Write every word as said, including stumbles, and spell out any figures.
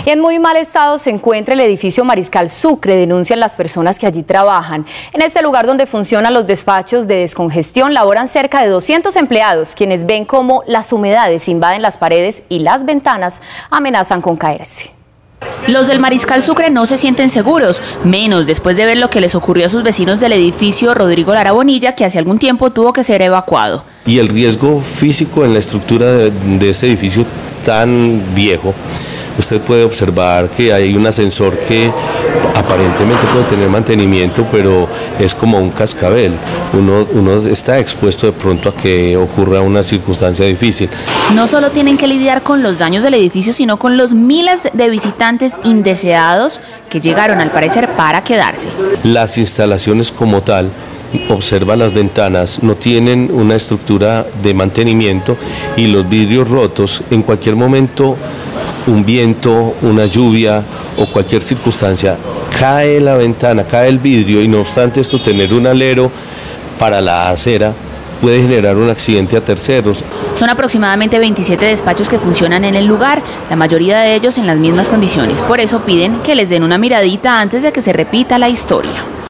En muy mal estado se encuentra el edificio Mariscal Sucre, denuncian las personas que allí trabajan. En este lugar donde funcionan los despachos de descongestión laboran cerca de doscientos empleados, quienes ven cómo las humedades invaden las paredes y las ventanas amenazan con caerse. Los del Mariscal Sucre no se sienten seguros, menos después de ver lo que les ocurrió a sus vecinos del edificio Rodrigo Lara Bonilla, que hace algún tiempo tuvo que ser evacuado. Y el riesgo físico en la estructura de, de este edificio tan viejo, usted puede observar que hay un ascensor que aparentemente puede tener mantenimiento, pero es como un cascabel. Uno, uno está expuesto de pronto a que ocurra una circunstancia difícil. No solo tienen que lidiar con los daños del edificio, sino con los miles de visitantes indeseados que llegaron al parecer para quedarse. Las instalaciones como tal, observa las ventanas, no tienen una estructura de mantenimiento y los vidrios rotos en cualquier momento. Un viento, una lluvia o cualquier circunstancia, cae la ventana, cae el vidrio y no obstante esto tener un alero para la acera puede generar un accidente a terceros. Son aproximadamente veintisiete despachos que funcionan en el lugar, la mayoría de ellos en las mismas condiciones. Por eso piden que les den una miradita antes de que se repita la historia.